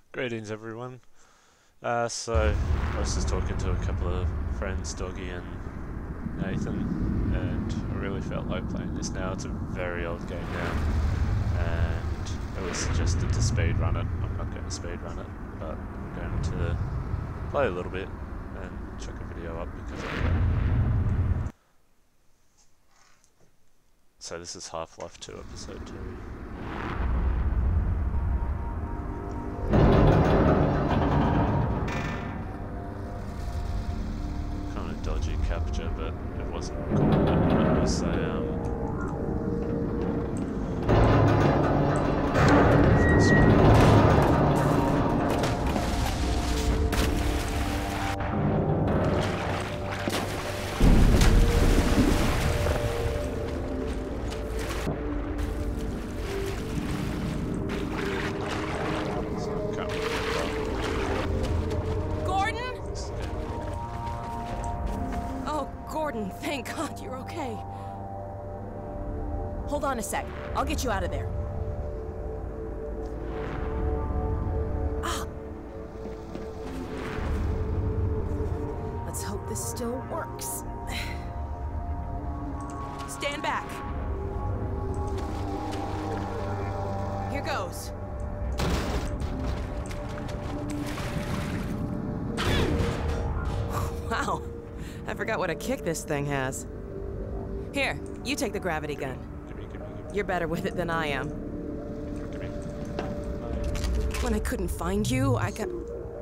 Greetings, everyone. So I was just talking to a couple of friends, Doggy and Nathan, and I really felt like playing this now. It's a very old game now, and it was suggested to speedrun it. I'm not going to speedrun it, but I'm going to play a little bit and chuck a video up because I can. So this is Half-Life 2 Episode 2. Dodgy capture, but it wasn't cool. It was Thank God you're okay. Hold on a sec. I'll get you out of there. Ah! Let's hope this still works. Stand back. Here goes. Wow. I forgot what a kick this thing has. Here, you take the gravity gun. Gimme. You're better with it than I am. Gimme. When I couldn't find you, I got...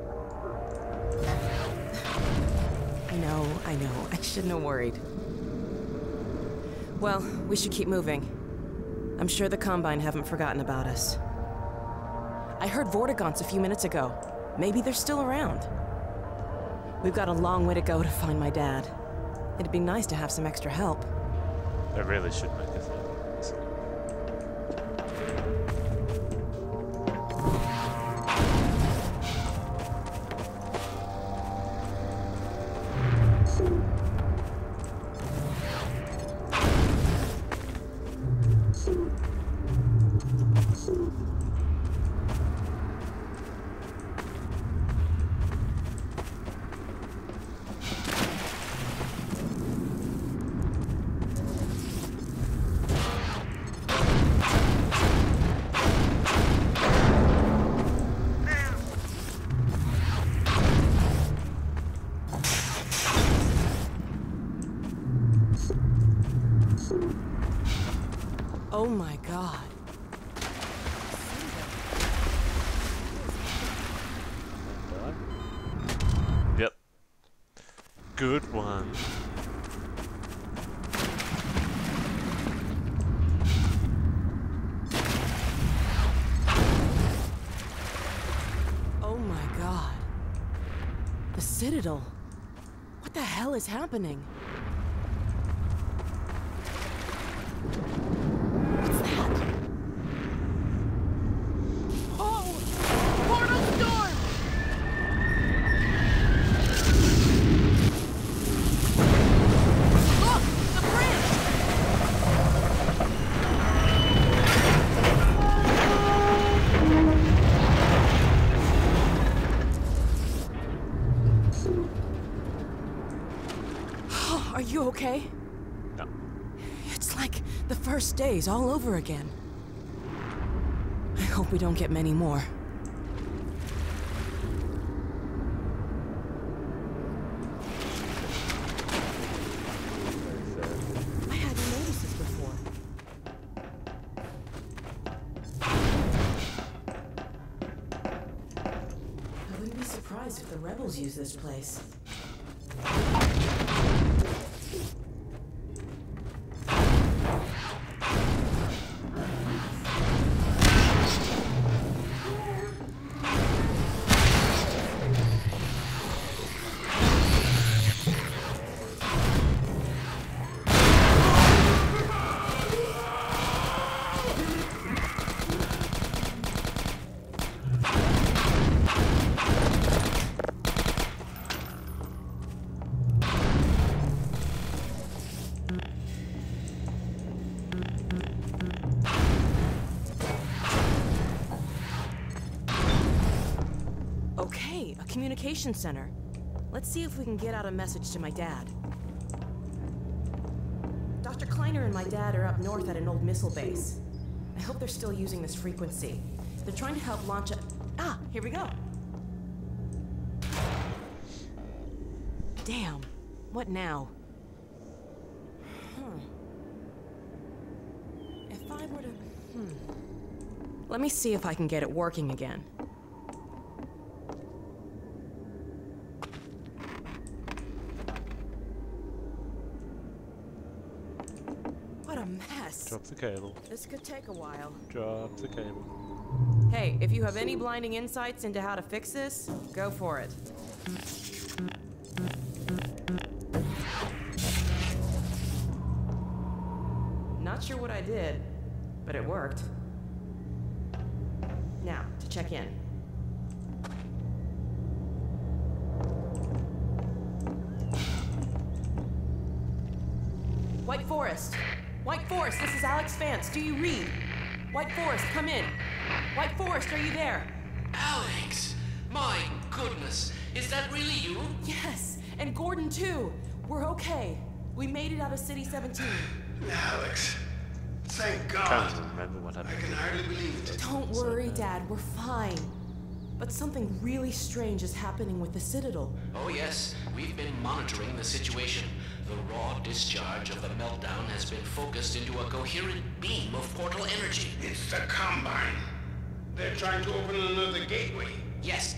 I know. I shouldn't have worried. Well, we should keep moving. I'm sure the Combine haven't forgotten about us. I heard Vortigaunts a few minutes ago. Maybe they're still around. We've got a long way to go to find my dad. It'd be nice to have some extra help. I really should make a thing. Oh my God. Yep. Good one. Oh my God. The Citadel. What the hell is happening? What's that? Oh! Portal storm! Look! The bridge! Are you okay? No. It's like the first days all over again. I hope we don't get many more. I hadn't noticed this before. I wouldn't be surprised if the rebels use this place. Hey, a communication center. Let's see if we can get out a message to my dad. Dr. Kleiner and my dad are up north at an old missile base. I hope they're still using this frequency. They're trying to help launch a... Ah, here we go. Damn. What now? If I were to... Let me see if I can get it working again. What a mess. Drop the cable. This could take a while. Drop the cable. Hey, if you have any blinding insights into how to fix this, go for it. Not sure what I did, but it worked. Now, to check in. White Forest! White Forest, this is Alex Vance. Do you read? White Forest, come in. White Forest, are you there? Alex! My goodness, is that really you? Yes, and Gordon too. We're okay. We made it out of City 17. Alex, thank Can't God. even remember what I happened. can hardly believe it. Don't worry, Dad. We're fine. But something really strange is happening with the Citadel. Oh yes, we've been monitoring the situation. The raw discharge of the meltdown has been focused into a coherent beam of portal energy. It's the Combine. They're trying to open another gateway. Yes.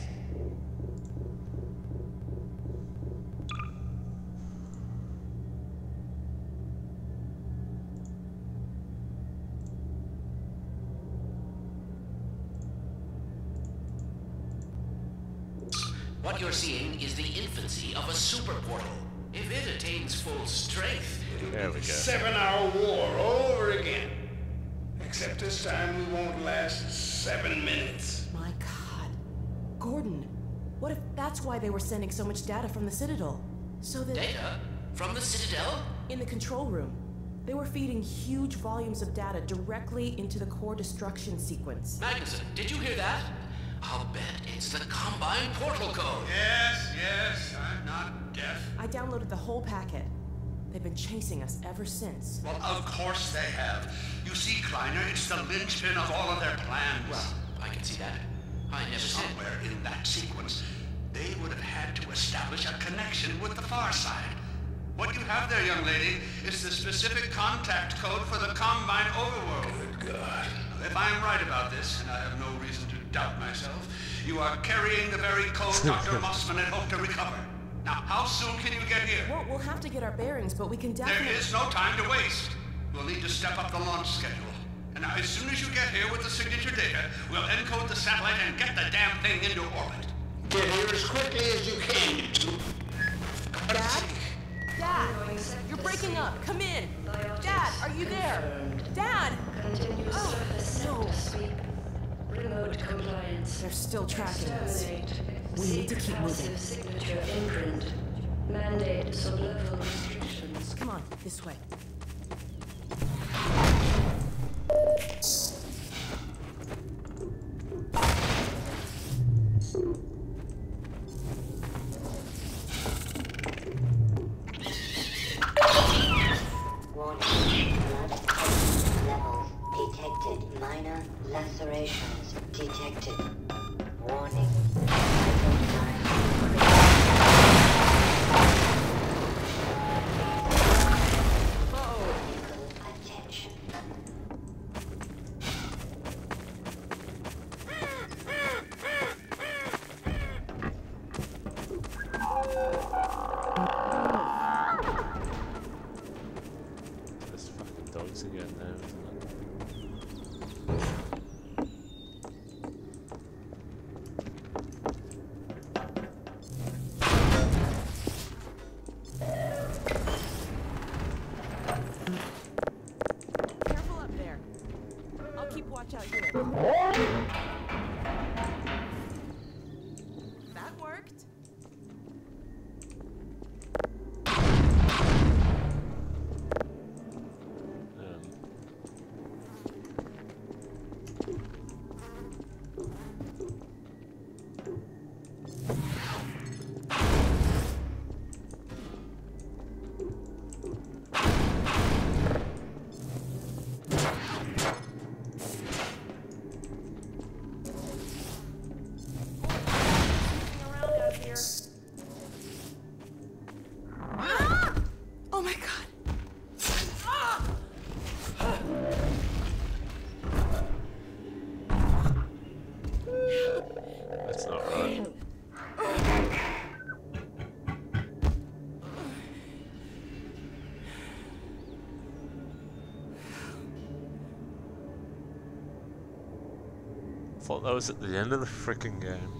What you're seeing is the infancy of a super portal. If it attains full strength, There we go. 7-hour war all over again. Except this time we won't last 7 minutes. My God. Gordon, what if that's why they were sending so much data from the Citadel? So that... data from the Citadel? In the control room, they were feeding huge volumes of data directly into the core destruction sequence. Magnuson, did you hear that? I'll bet it's the Combine portal code. Yes, I'm not deaf. I downloaded the whole packet. They've been chasing us ever since. Well, of course they have. You see, Kleiner, it's the linchpin of all of their plans. Well, I can see that. I never said. Somewhere in that sequence, they would have had to establish a connection with the far side. What you have there, young lady, is the specific contact code for the Combine overworld. Good God. If I'm right about this, and I have no reason to doubt myself, you are carrying the very code Dr. Mossman had hoped to recover. Now, how soon can you get here? We'll have to get our bearings, but we can There definitely... is no time to waste. We'll need to step up the launch schedule. And now, as soon as you get here with the signature data, we'll encode the satellite and get the damn thing into orbit. Get here as quickly as you can, you two. Dad? Dad! You're breaking up! Come in! Dad, are you there? Dad! Continuous surface sector sweep. Remote compliance. They're still tracking us. Terminate. We need to keep moving. Passive signature imprint. Mandate sublevel restrictions. Come on, this way. Warning. Blood levels detected. Minor lacerations detected. Warning. Attention. There's fucking dogs again now, isn't it? That's not right. Thought that was at the end of the freaking game.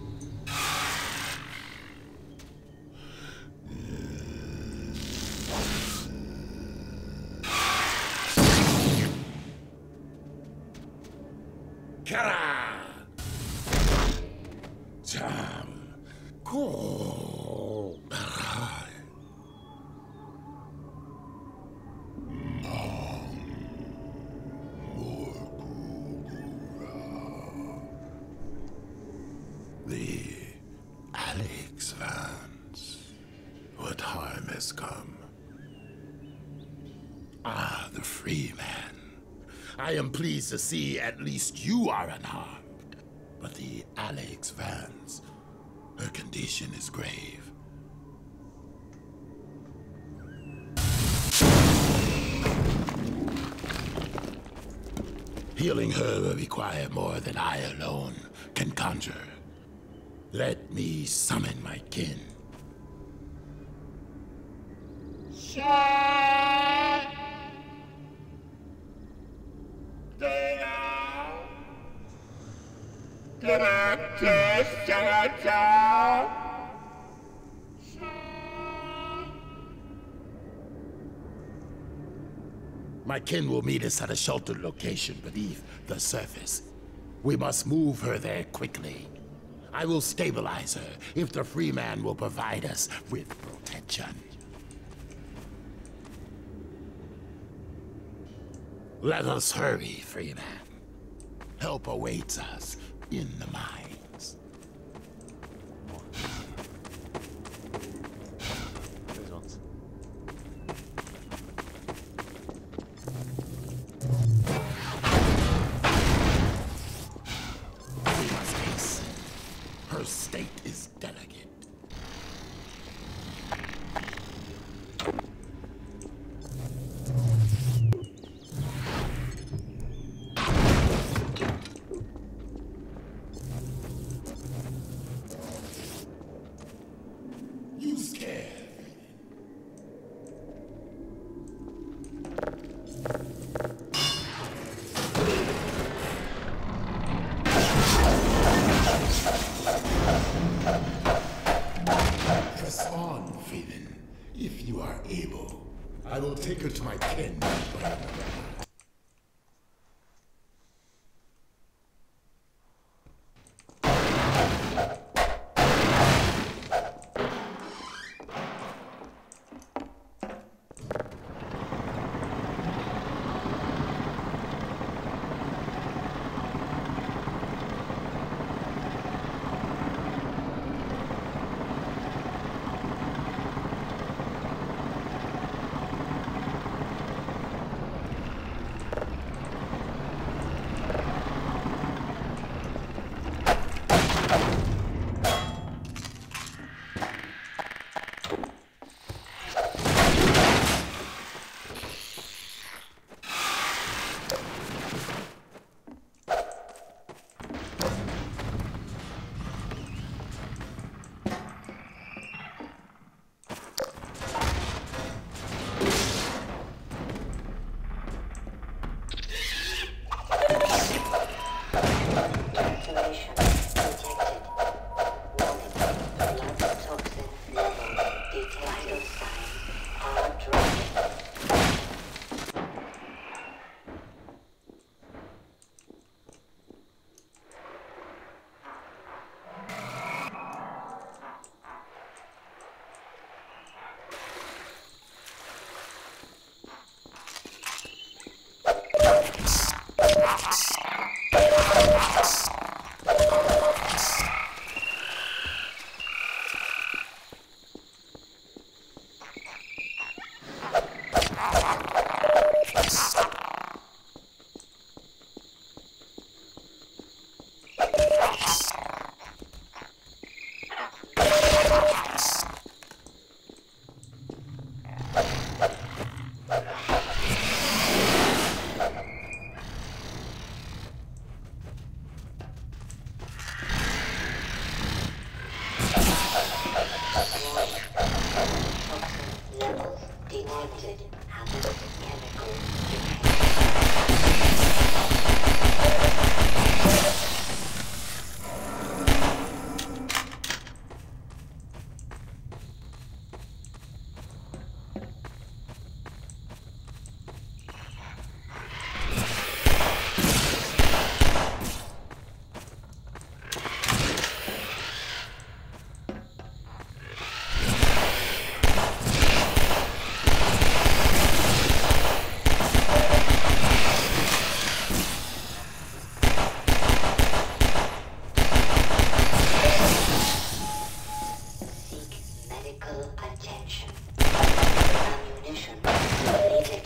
The Alex Vance. What harm has come? Ah, the free man. I am pleased to see at least you are unharmed. But the Alex Vance, her condition is grave. Healing her will require more than I alone can conjure. Let me summon my kin. My kin will meet us at a sheltered location beneath the surface. We must move her there quickly. I will stabilize her if the free man will provide us with protection. Let us hurry, free man. Help awaits us in the mines. These ones. We must hasten. Her state is delicate. Use care. Press on, Faden, if you are able. I will take her to my kin. detected. Hazardous chemical detection. Medical attention. Ammunition depleted.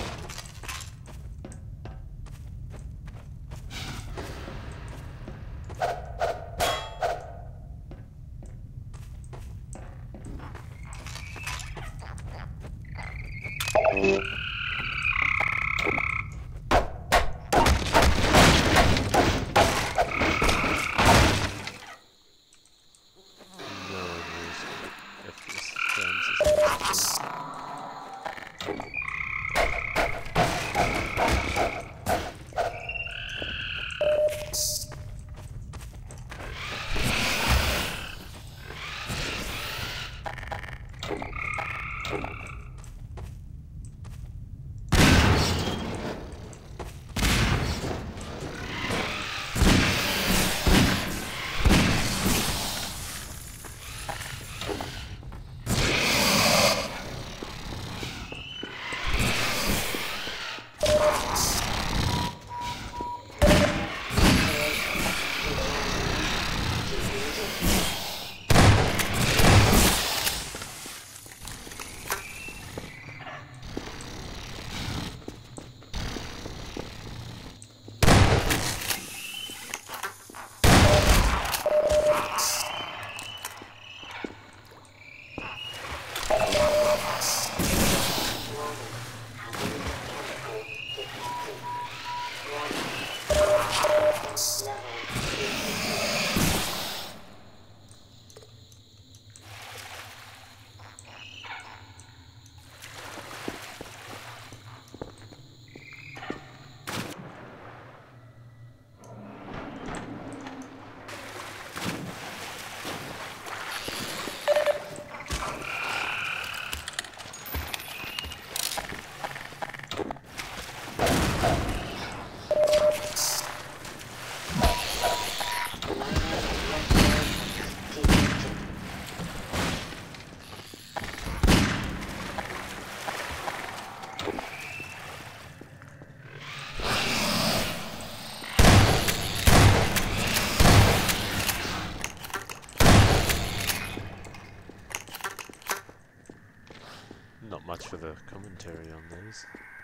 Not much for the commentary on these.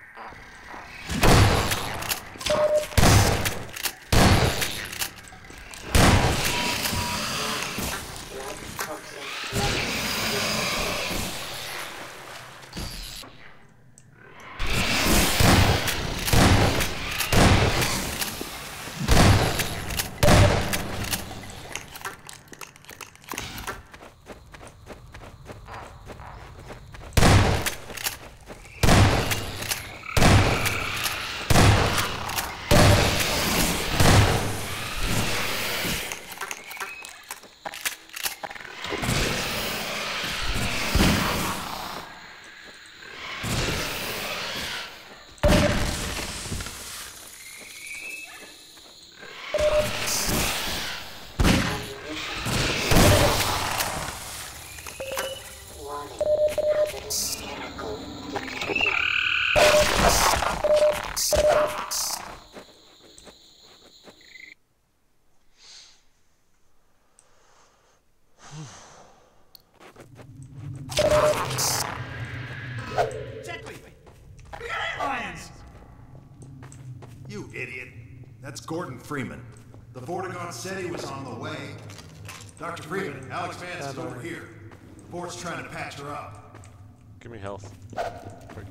You idiot. That's Gordon Freeman. The Vortigaunt said he was on the way. Dr. Freeman, Alex Vance is over here. Vort's trying to patch her up. Give me health. Quick.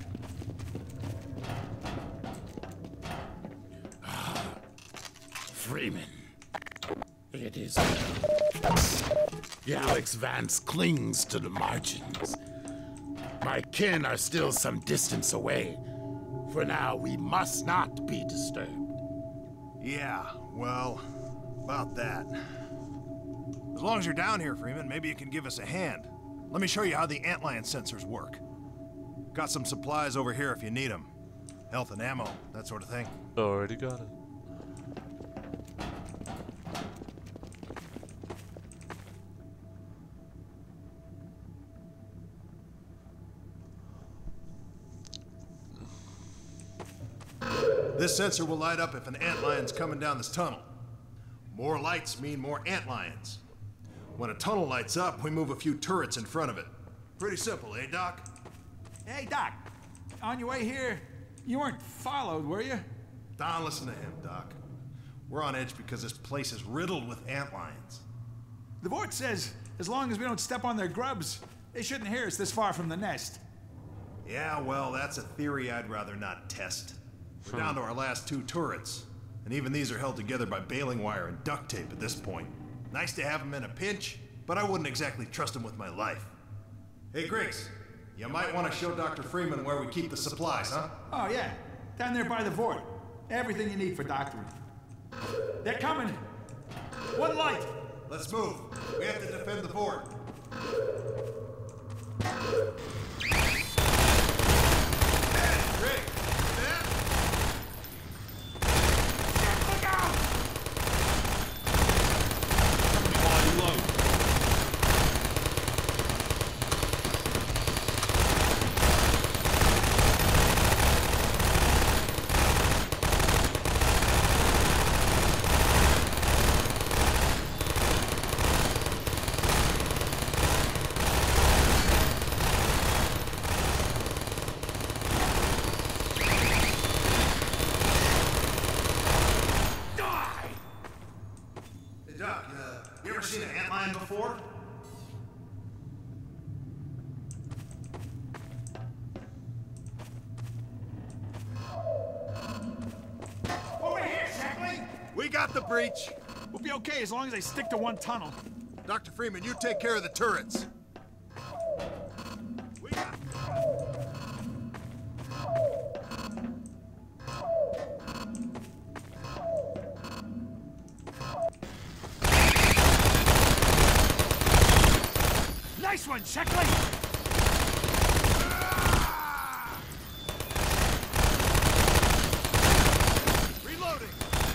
Freeman. It is well. Alex Vance clings to the margins. My kin are still some distance away. For now, we must not be disturbed. Yeah, well, about that. As long as you're down here, Freeman, maybe you can give us a hand. Let me show you how the antlion sensors work. Got some supplies over here if you need them. Health and ammo, that sort of thing. Already got it. This sensor will light up if an antlion's coming down this tunnel. More lights mean more antlions. When a tunnel lights up, we move a few turrets in front of it. Pretty simple, eh, Doc? Hey, Doc. On your way here, you weren't followed, were you? Don't listen to him, Doc. We're on edge because this place is riddled with antlions. The Vort says as long as we don't step on their grubs, they shouldn't hear us this far from the nest. Yeah, well, that's a theory I'd rather not test. We're down to our last 2 turrets, and even these are held together by baling wire and duct tape at this point. Nice to have them in a pinch, but I wouldn't exactly trust them with my life. Hey, Griggs, you might want to show Dr. Freeman where we keep the supplies, huh? Oh, yeah. Down there by the Vort. Everything you need for doctoring. They're coming. One light. Let's move. We have to defend the fort. Griggs, there? Look out! Hey, Doc, you ever seen an antlion before? Over here, Shackling! We got the breach. We'll be okay as long as they stick to one tunnel. Dr. Freeman, you take care of the turrets. We got... Nice one, Shackling! Reloading.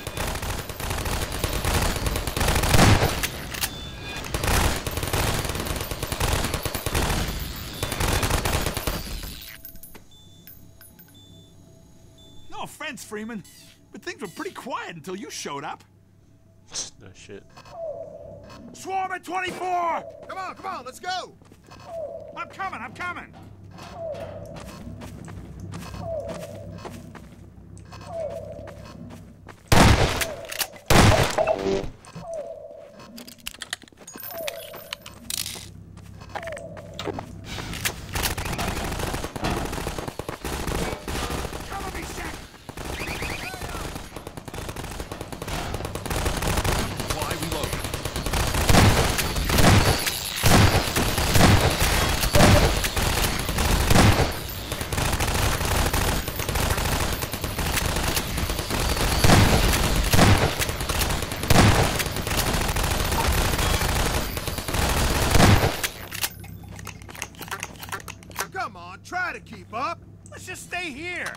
No offense, Freeman, but things were pretty quiet until you showed up. No shit. Swarm at 24! Come on, let's go. I'm coming! Cover me, Shack! Fly, reload. Come on, try to keep up. Let's just stay here!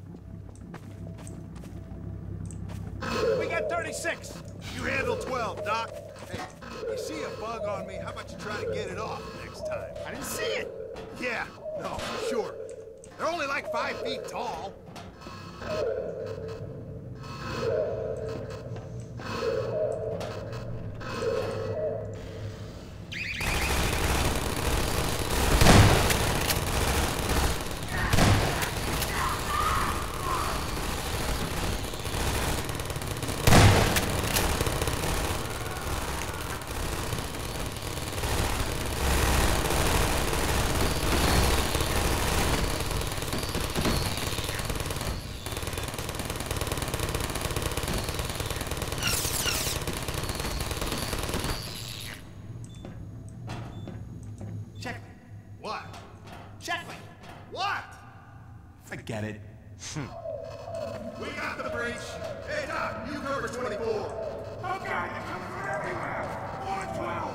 We got 36! You handle 12, Doc. Hey, you see a bug on me, how about you try to get it off next time? I didn't see it! Yeah, no, sure. They're only like 5 feet tall. get it. We got the breach. Hey, Doc, you cover 24. Oh, God, they're coming from everywhere. 112.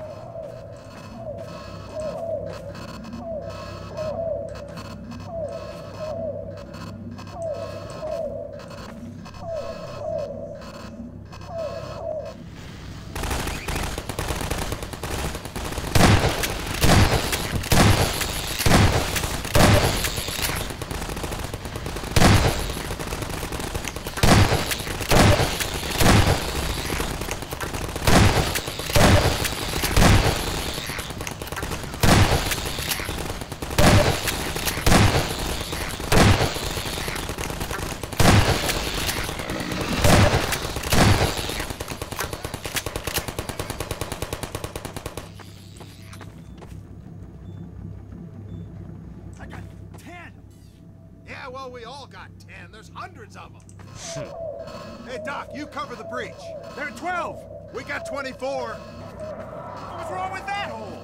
I got 10. Yeah, well, we all got 10. There's hundreds of them. Hey, Doc, you cover the breach. They're at 12. We got 24. What's wrong with that hole?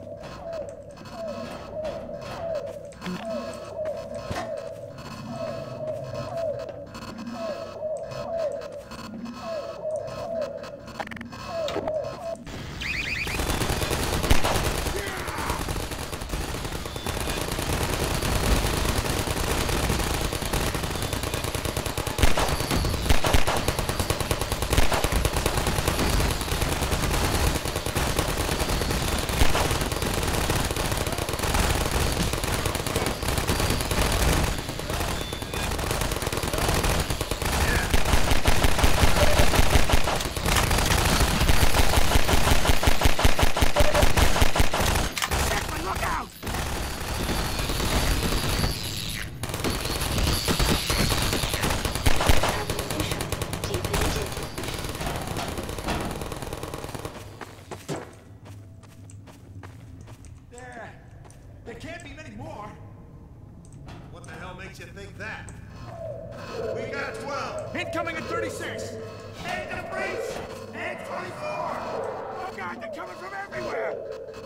There can't be many more. What the hell makes you think that? We got 12. Incoming at 36. And the breach. And 24. Oh, God, they're coming from everywhere.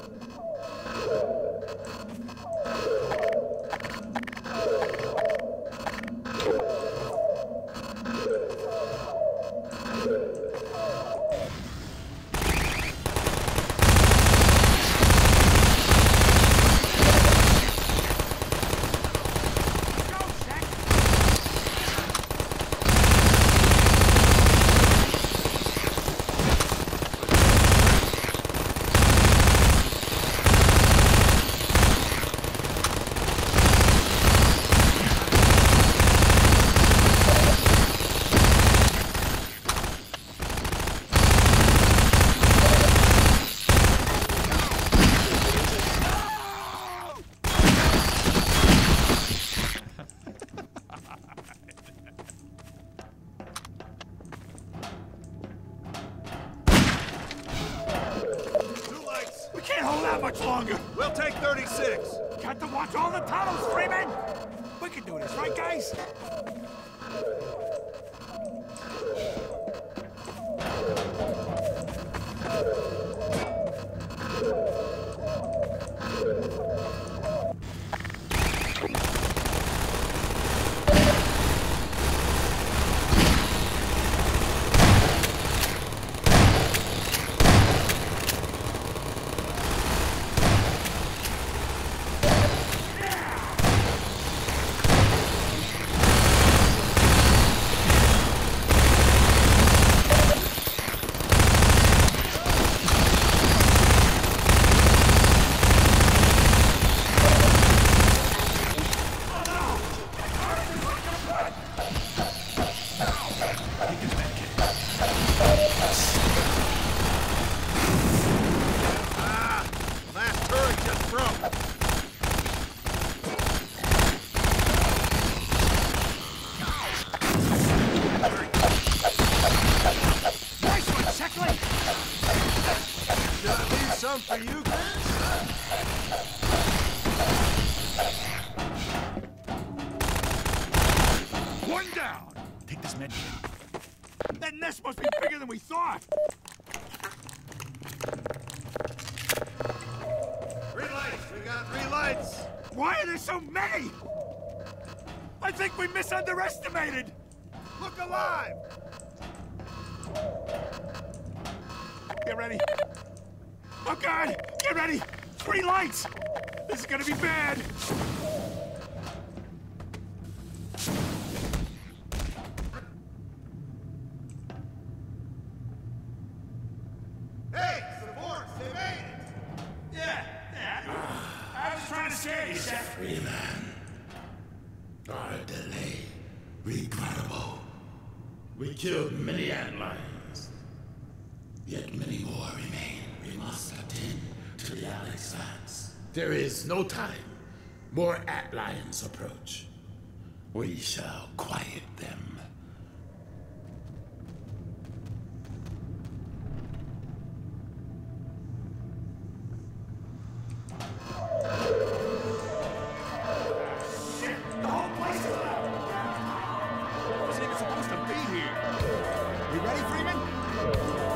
We can't hold out much longer. We'll take 36. Got to watch all the tunnels, Freeman. We can do this, right, guys? Last turret just broke. Nice one, Sheckley. Should I leave some for you, Grant? One down. Take this med kit. That nest must be bigger than we thought. Green lights. We got 3 lights. Why are there so many? I think we misunderestimated! Look alive! Get ready. Oh God! Get ready! 3 lights! This is gonna be bad! Hey! Support! They made it! Yeah! I was trying to scare you, Chef. Freeman. Our delay. Regrettable. We killed many antlions. Yet many more remain. We must attend to the Alex Vance. There is no time. More antlions approach. We shall quiet them. The whole place is up! I wasn't even supposed to be here. You ready, Freeman?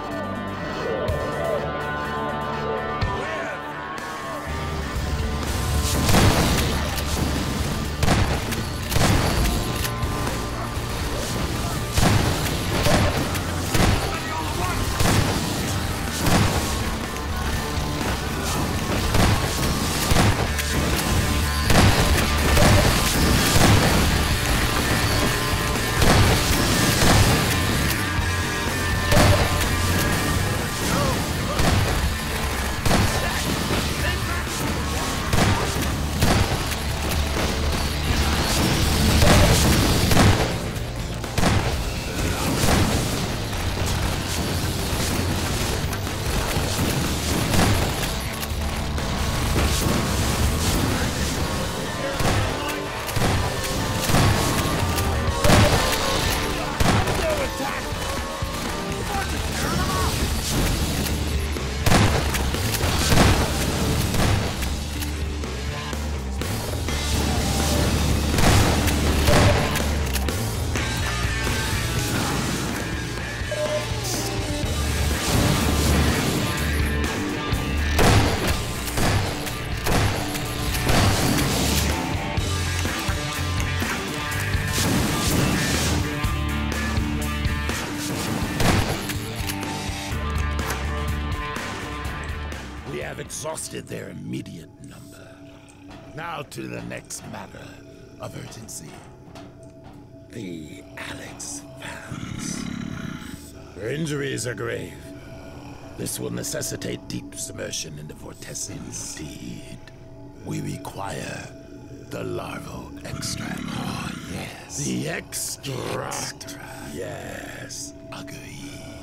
We have exhausted their immediate number. Now to the next matter of urgency. The Alex Vance. Her injuries are grave. This will necessitate deep submersion into Vortessians. Indeed. We require the larval extract. Oh, yes. The extract. Yes. Agreed.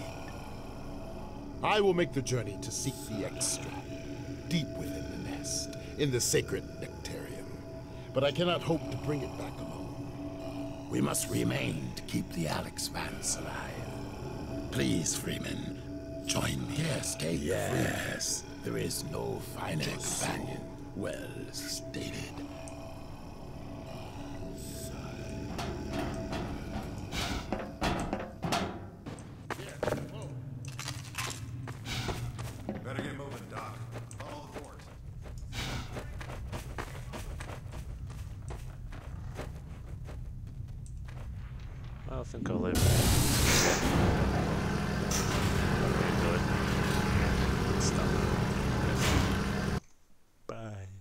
I will make the journey to seek the extract, deep within the nest, in the sacred nectarium. But I cannot hope to bring it back alone. We must remain to keep the Alex Vance alive. Please, Freeman, join me. Yes, take Yes. There is no finer companion. Well stated. Better get moving, Doc. Follow the force. I think I'll leave it. Really good stuff. Bye.